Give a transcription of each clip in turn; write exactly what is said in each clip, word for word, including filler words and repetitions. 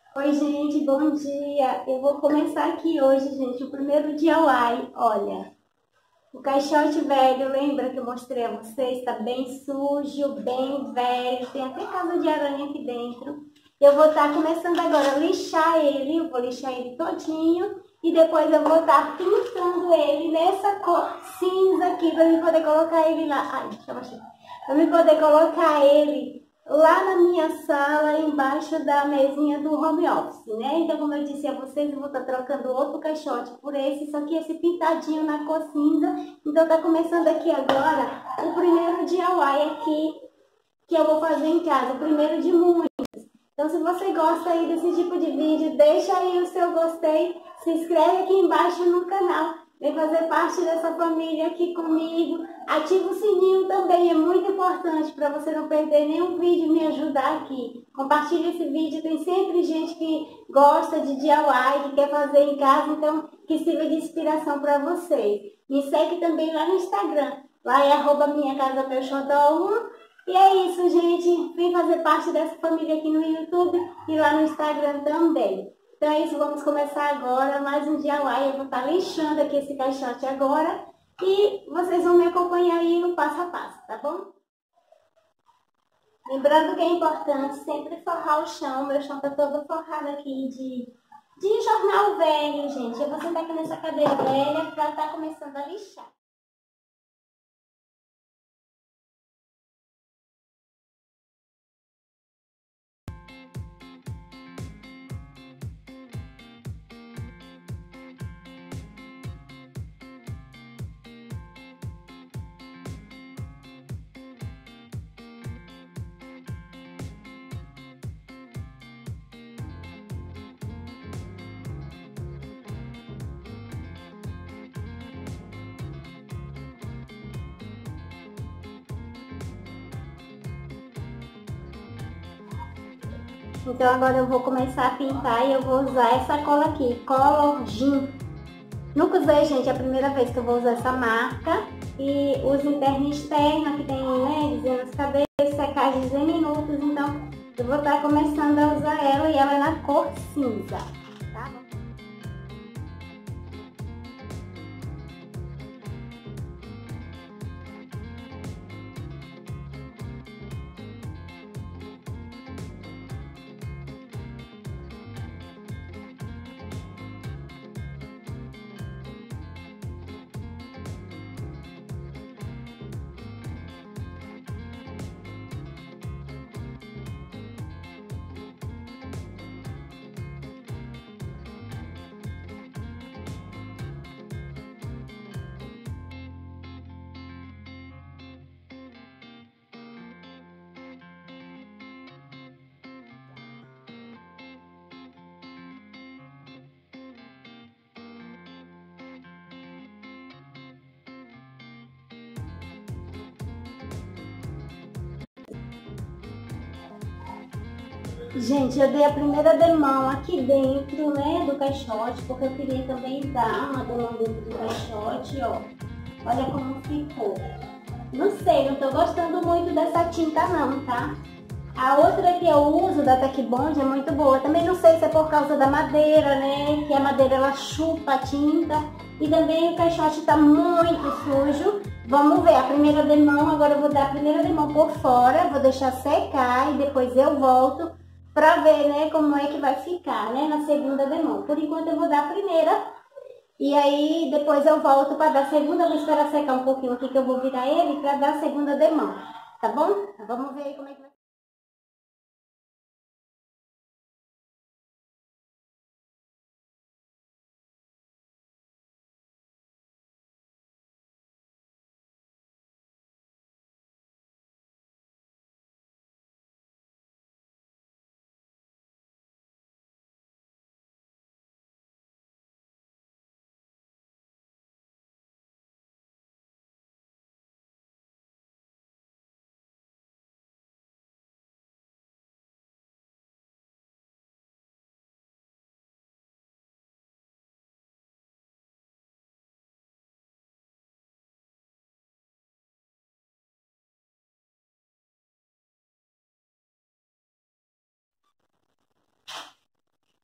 Oi, gente, bom dia. Eu vou começar aqui hoje, gente, o primeiro D I Y. Olha, o caixote velho, lembra que eu mostrei a vocês? Está bem sujo, bem velho, tem até casa de aranha aqui dentro. Eu vou estar começando agora a lixar ele, eu vou lixar ele todinho e depois eu vou estar pintando ele nessa cor cinza aqui para eu poder colocar ele lá. Ai, deixa eu baixar. Para eu poder colocar ele lá na minha sala, embaixo da mesinha do home office, né? Então, como eu disse a vocês, eu vou estar trocando outro caixote por esse, só que esse pintadinho na cor cinza. Então, tá começando aqui agora o primeiro D I Y aqui que eu vou fazer em casa, o primeiro de muitos. Então, se você gosta aí desse tipo de vídeo, deixa aí o seu gostei, se inscreve aqui embaixo no canal, vem fazer parte dessa família aqui comigo, ativa o sininho também, é muito importante para você não perder nenhum vídeo e me ajudar aqui. Compartilha esse vídeo, tem sempre gente que gosta de D I Y, que quer fazer em casa, então que sirva de inspiração para vocês. Me segue também lá no Instagram, lá é arroba minha casa meu xodó. E é isso, gente. Vem fazer parte dessa família aqui no YouTube e lá no Instagram também. Então é isso, vamos começar agora mais um D I Y. Eu vou estar lixando aqui esse caixote agora e vocês vão me acompanhar aí no passo a passo, tá bom? Lembrando que é importante sempre forrar o chão. Meu chão tá todo forrado aqui de, de jornal velho, gente. Eu vou sentar aqui nessa cadeira velha para estar começando a lixar. Então agora eu vou começar a pintar e eu vou usar essa cola aqui, Color Gin. Nunca usei, gente, é a primeira vez que eu vou usar essa marca. E uso interno e externo, que tem, né, dizendo as cabeças, secagem em minutos. Então eu vou estar começando a usar ela e ela é na cor cinza, tá? Gente, eu dei a primeira demão aqui dentro, né, do caixote, porque eu queria também dar uma demão dentro do caixote, ó. Olha como ficou. Não sei, não tô gostando muito dessa tinta não, tá? A outra que eu uso da Tech Bond é muito boa. Também não sei se é por causa da madeira, né? Que a madeira ela chupa a tinta. E também o caixote tá muito sujo. Vamos ver a primeira demão. Agora eu vou dar a primeira demão por fora. Vou deixar secar e depois eu volto pra ver, né? Como é que vai ficar, né? Na segunda demão. Por enquanto eu vou dar a primeira. E aí depois eu volto para dar a segunda. Eu vou esperar secar um pouquinho aqui que eu vou virar ele para dar a segunda demão. Tá bom? Vamos ver aí como é que vai.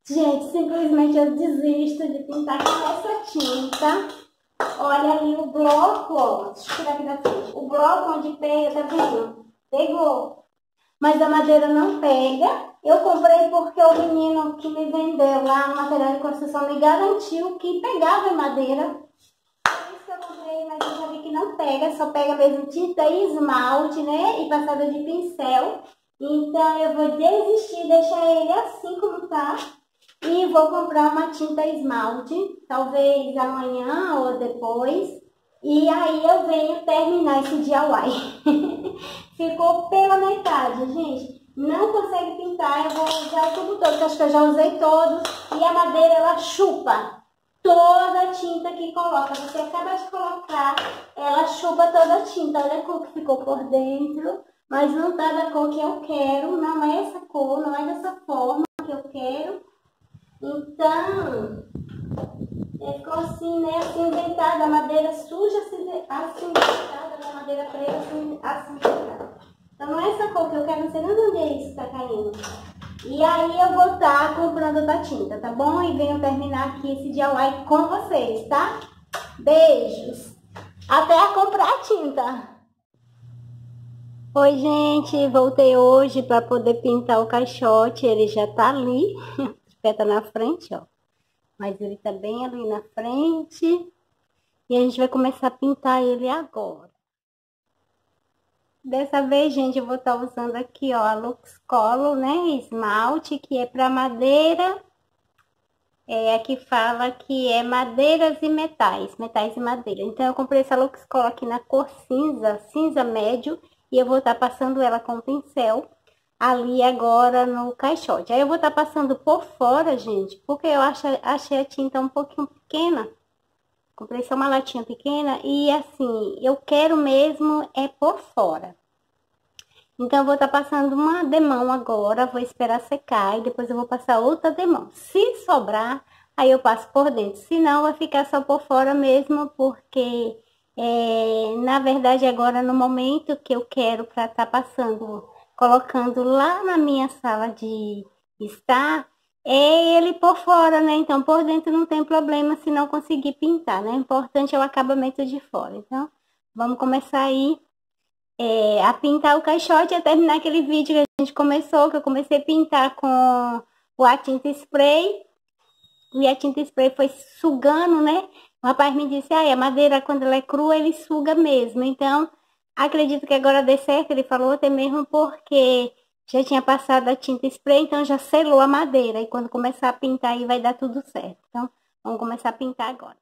Gente, simplesmente eu desisto de pintar com essa tinta. Olha ali o bloco, ó. Deixa eu tirar aqui da frente. O bloco onde pega, tá vendo? Pegou. Mas a madeira não pega. Eu comprei porque o menino que me vendeu lá no material de construção me garantiu que pegava em madeira. Por isso que eu comprei, mas eu já vi que não pega. Só pega mesmo tinta e esmalte, né? E passada de pincel. Então eu vou desistir, deixar ele assim como tá. E vou comprar uma tinta esmalte, talvez amanhã ou depois. E aí eu venho terminar esse D I Y. Ficou pela metade, gente. Não consegue pintar, eu vou usar o tubo todo, porque acho que eu já usei todo. E a madeira, ela chupa toda a tinta que coloca. Você acaba de colocar, ela chupa toda a tinta. Olha a cor que ficou por dentro. Mas não tá da cor que eu quero, não é essa cor, não é dessa forma que eu quero. Então, ficou assim, né, acinzentada, a madeira suja, acinzentada, a madeira preta, acinzentada. Então, não é essa cor que eu quero, não sei nem onde é isso que tá caindo. E aí, eu vou estar comprando outra tinta, tá bom? E venho terminar aqui esse D I Y com vocês, tá? Beijos! Até a comprar a tinta! Oi, gente, voltei hoje para poder pintar o caixote, ele já tá ali, o pé tá na frente, ó. Mas ele tá bem ali na frente. E a gente vai começar a pintar ele agora. Dessa vez, gente, eu vou estar usando aqui, ó, a Lux Color, né? Esmalte, que é para madeira. É, aqui fala que é madeiras e metais. Metais e madeira. Então, eu comprei essa Lux Color aqui na cor cinza, cinza médio. E eu vou estar passando ela com o pincel ali agora no caixote. Aí eu vou estar passando por fora, gente, porque eu achei, achei a tinta um pouquinho pequena. Comprei só uma latinha pequena e assim, eu quero mesmo é por fora. Então eu vou estar passando uma demão agora, vou esperar secar e depois eu vou passar outra demão. Se sobrar, aí eu passo por dentro. Se não, vai ficar só por fora mesmo, porque é, na verdade agora no momento que eu quero para estar passando, colocando lá na minha sala de estar, é ele por fora, né? Então por dentro não tem problema se não conseguir pintar, né? O importante é o acabamento de fora. Então vamos começar aí é, a pintar o caixote e a terminar aquele vídeo que a gente começou, que eu comecei a pintar com o a tinta spray. E a tinta spray foi sugando, né? O rapaz me disse, ah, a madeira quando ela é crua, ele suga mesmo. Então, acredito que agora dê certo. Ele falou até mesmo porque já tinha passado a tinta spray, então já selou a madeira. E quando começar a pintar aí vai dar tudo certo. Então, vamos começar a pintar agora.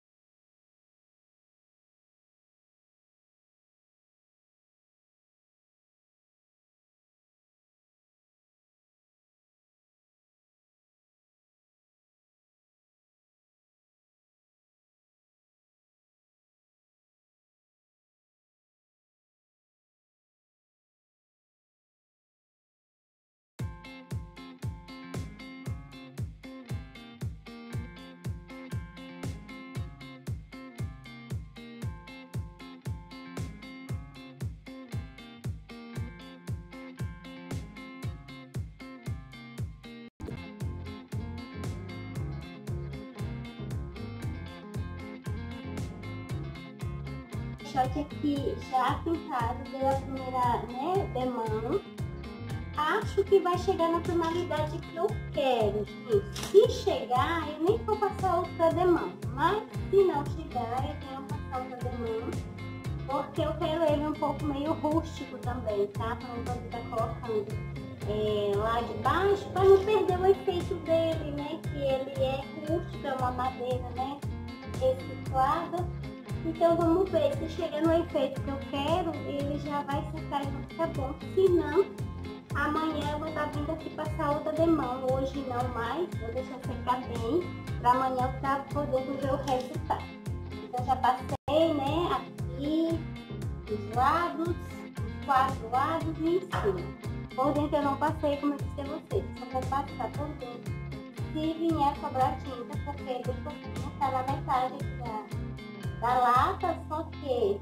Caixote aqui já pintado, deu a primeira, né, demão. Acho que vai chegar na tonalidade que eu quero, gente. Se chegar, eu nem vou passar outra demão. Mas se não chegar, eu tenho que passar outra demão. Porque eu quero ele um pouco meio rústico também, tá? Pra não poder estar colocando é, lá de baixo, para não perder o efeito dele, né? Que ele é rústico, é uma madeira, né? Reciclada. Então vamos ver, se chegar no efeito que eu quero, ele já vai secar e vai ficar bom. Se não, amanhã eu vou estar vindo aqui passar outra demão. Hoje não mais, vou deixar secar bem, para amanhã eu estar podendo ver o resultado. Então já passei, né, aqui, os lados, os quatro lados e em cima. Por dentro eu não passei, como eu disse a vocês, só vou passar por dentro. Se vier sobrar tinta, porque bem pouquinho, tá na metade da da lata, só que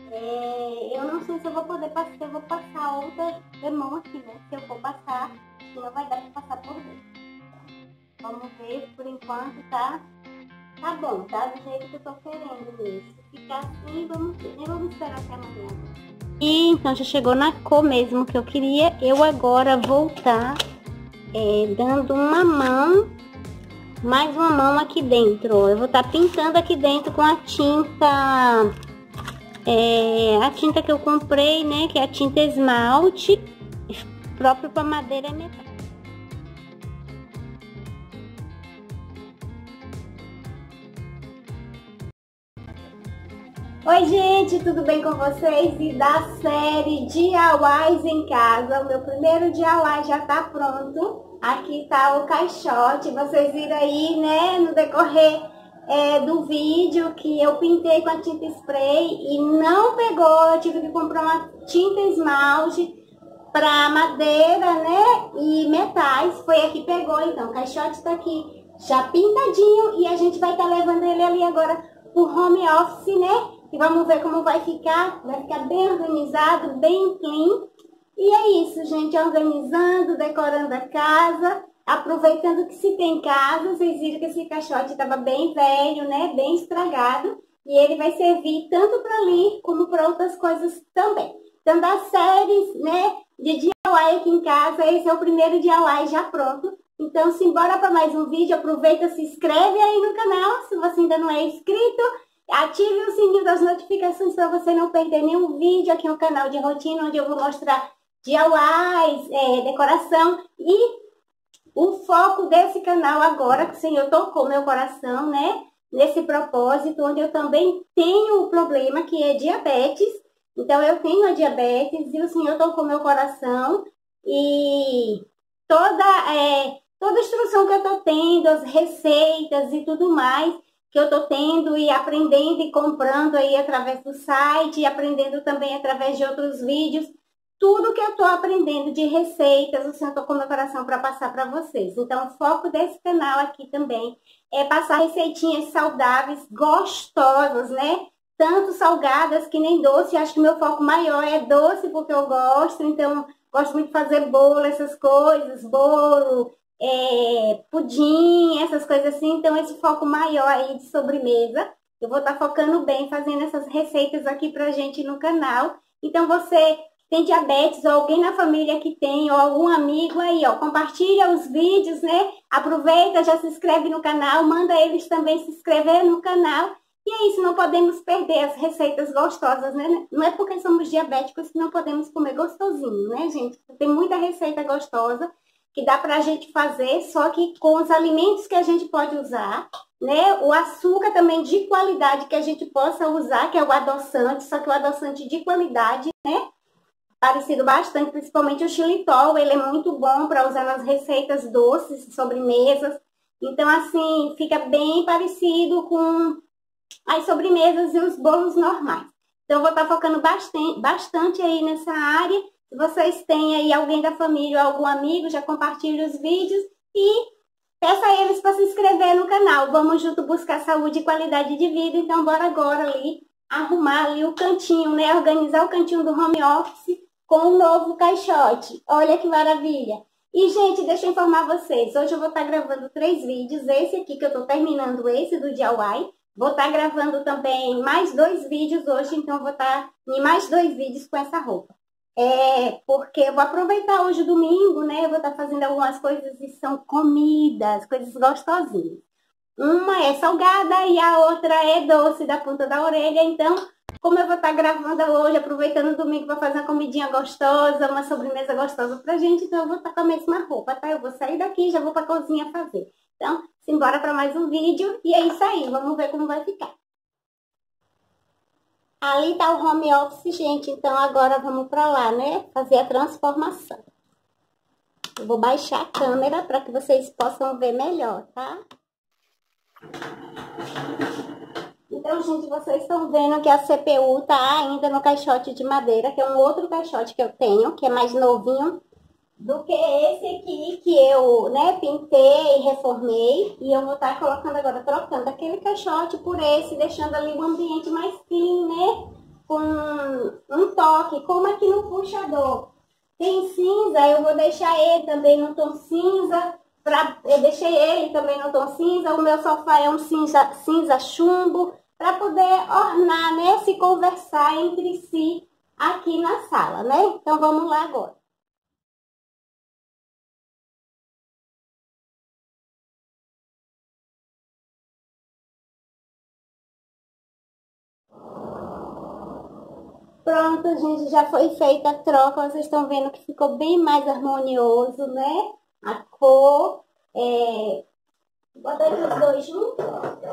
é, eu não sei se eu vou poder passar, eu vou passar outra demão aqui, né? Se eu for passar, que não vai dar pra passar por dentro. Vamos ver, por enquanto tá, tá bom, tá do jeito que eu tô querendo mesmo. Se ficar assim, vamos ver, nem vamos esperar até amanhã. E então já chegou na cor mesmo que eu queria. Eu agora vou estar é, dando uma mão, mais uma mão aqui dentro, ó. Eu vou estar pintando aqui dentro com a tinta, é, a tinta que eu comprei, né, que é a tinta esmalte, próprio para madeira e metal. Oi gente, tudo bem com vocês? E da série D I Ys em casa, o meu primeiro D I Y já tá pronto. Aqui tá o caixote, vocês viram aí, né, no decorrer é, do vídeo que eu pintei com a tinta spray e não pegou. Eu tive que comprar uma tinta esmalte para madeira, né, e metais. Foi aqui que pegou, então o caixote tá aqui já pintadinho e a gente vai estar tá levando ele ali agora pro home office, né? E vamos ver como vai ficar. Vai ficar bem organizado, bem clean. E é isso, gente. Organizando, decorando a casa. Aproveitando que se tem casa. Vocês viram que esse caixote estava bem velho, né? Bem estragado. E ele vai servir tanto para ali como para outras coisas também. Então, das séries, né? De D I Y aqui em casa. Esse é o primeiro D I Y já pronto. Então, simbora para mais um vídeo. Aproveita, se inscreve aí no canal. Se você ainda não é inscrito. Ative o sininho das notificações para você não perder nenhum vídeo aqui no canal de rotina, onde eu vou mostrar D I Ys, é, decoração. E o foco desse canal agora, que o Senhor tocou meu coração, né? Nesse propósito, onde eu também tenho o problema que é diabetes. Então, eu tenho a diabetes e o Senhor tocou meu coração. E toda, é, toda a instrução que eu tô tendo, as receitas e tudo mais, que eu tô tendo e aprendendo e comprando aí através do site, e aprendendo também através de outros vídeos, tudo que eu tô aprendendo de receitas, o Senhor tocou meu coração para passar para vocês. Então, o foco desse canal aqui também é passar receitinhas saudáveis, gostosas, né? Tanto salgadas que nem doce. Acho que meu foco maior é doce, porque eu gosto, então, gosto muito de fazer bolo, essas coisas, bolo, É, pudim, essas coisas assim. Então esse foco maior aí de sobremesa, eu vou estar tá focando bem, fazendo essas receitas aqui pra gente no canal. Então você que tem diabetes, ou alguém na família que tem, ou algum amigo aí, ó, compartilha os vídeos, né? Aproveita, já se inscreve no canal, manda eles também se inscrever no canal. E é isso, não podemos perder as receitas gostosas, né? Não é porque somos diabéticos que não podemos comer gostosinho, né, gente? Tem muita receita gostosa que dá pra gente fazer, só que com os alimentos que a gente pode usar, né? O açúcar também de qualidade que a gente possa usar, que é o adoçante, só que o adoçante de qualidade, né? Parecido bastante, principalmente o xilitol, ele é muito bom para usar nas receitas doces, sobremesas. Então, assim, fica bem parecido com as sobremesas e os bolos normais. Então, eu vou estar focando bastante, bastante aí nessa área. Se vocês têm aí alguém da família ou algum amigo, já compartilhe os vídeos e peça a eles para se inscrever no canal. Vamos junto buscar saúde e qualidade de vida. Então, bora agora ali arrumar ali o cantinho, né? Organizar o cantinho do home office com um novo caixote. Olha que maravilha! E, gente, deixa eu informar vocês. Hoje eu vou estar gravando três vídeos. Esse aqui que eu tô terminando, esse do D I Y. Vou estar gravando também mais dois vídeos hoje. Então, eu vou estar em mais dois vídeos com essa roupa. É, porque eu vou aproveitar hoje domingo, né? Eu vou estar fazendo algumas coisas que são comidas, coisas gostosinhas. Uma é salgada e a outra é doce da ponta da orelha. Então, como eu vou estar gravando hoje, aproveitando o domingo para fazer uma comidinha gostosa, uma sobremesa gostosa pra gente, então eu vou estar com a mesma roupa, tá? Eu vou sair daqui e já vou pra cozinha fazer. Então, simbora para mais um vídeo e é isso aí. Vamos ver como vai ficar. Ali tá o home office, gente, então agora vamos pra lá, né? Fazer a transformação. Eu vou baixar a câmera para que vocês possam ver melhor, tá? Então, gente, vocês estão vendo que a C P U tá ainda no caixote de madeira, que é um outro caixote que eu tenho, que é mais novinho do que esse aqui, que eu, né, pintei e reformei. E eu vou estar colocando agora, trocando aquele caixote por esse, deixando ali o ambiente mais clean, né? Com um toque, como aqui no puxador tem cinza, eu vou deixar ele também no tom cinza. Pra, eu deixei ele também no tom cinza. O meu sofá é um cinza, cinza chumbo, para poder ornar, né? Se conversar entre si aqui na sala, né? Então vamos lá agora. Pronto, gente, já foi feita a troca. Vocês estão vendo que ficou bem mais harmonioso, né? A cor. É... Bota aqui os dois juntos.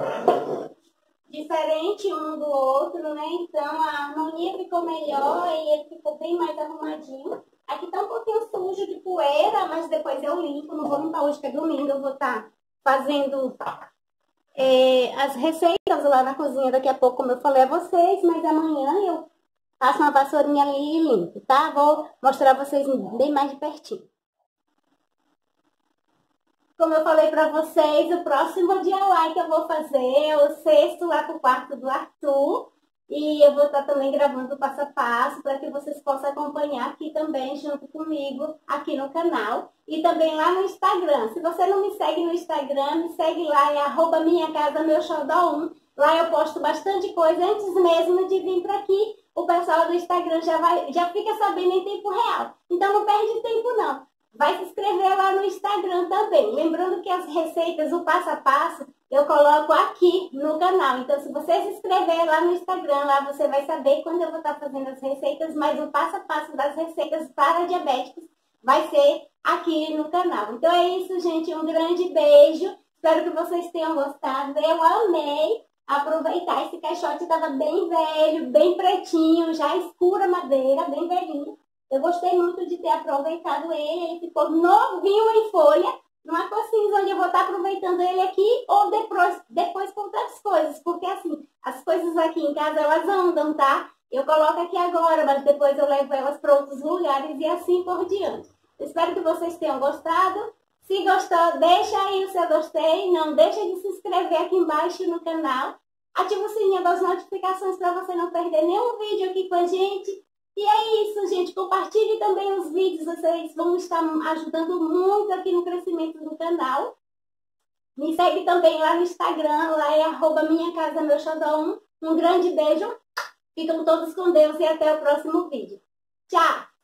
Diferente um do outro, né? Então a harmonia ficou melhor e ele ficou bem mais arrumadinho. Aqui tá um pouquinho sujo de poeira, mas depois eu limpo. Não vou limpar hoje, que é domingo. Eu vou estar fazendo é, as receitas lá na cozinha daqui a pouco, como eu falei a vocês. Mas amanhã eu passo uma vassourinha ali e limpo, tá? Vou mostrar a vocês bem mais de pertinho. Como eu falei pra vocês, o próximo D I Y que eu vou fazer é o sexto lá pro quarto do Arthur. E eu vou estar também gravando o passo a passo para que vocês possam acompanhar aqui também junto comigo aqui no canal. E também lá no Instagram. Se você não me segue no Instagram, me segue lá, é arroba minha casa meu xodó um. Lá eu posto bastante coisa antes mesmo de vir para aqui. O pessoal do Instagram já, vai, já fica sabendo em tempo real. Então não perde tempo não. Vai se inscrever lá no Instagram também. Lembrando que as receitas, o passo a passo, eu coloco aqui no canal. Então, se você se inscrever lá no Instagram, lá você vai saber quando eu vou estar fazendo as receitas, mas o passo a passo das receitas para diabéticos vai ser aqui no canal. Então é isso, gente. Um grande beijo. Espero que vocês tenham gostado. Eu amei aproveitar. Esse caixote estava bem velho, bem pretinho, já escura madeira, bem velhinho. Eu gostei muito de ter aproveitado ele, ele ficou novinho em folha, numa cor cinza, onde eu vou estar aproveitando ele aqui ou depois, depois com outras coisas, porque assim, as coisas aqui em casa elas andam, tá? Eu coloco aqui agora, mas depois eu levo elas para outros lugares e assim por diante. Espero que vocês tenham gostado. Se gostou, deixa aí o seu gostei, não deixa de se inscrever aqui embaixo no canal. Ativa o sininho das notificações para você não perder nenhum vídeo aqui com a gente. E é isso, gente. Compartilhe também os vídeos. Vocês vão estar ajudando muito aqui no crescimento do canal. Me segue também lá no Instagram. Lá é arroba minha casa meu xodó um. Um grande beijo. Ficam todos com Deus e até o próximo vídeo. Tchau!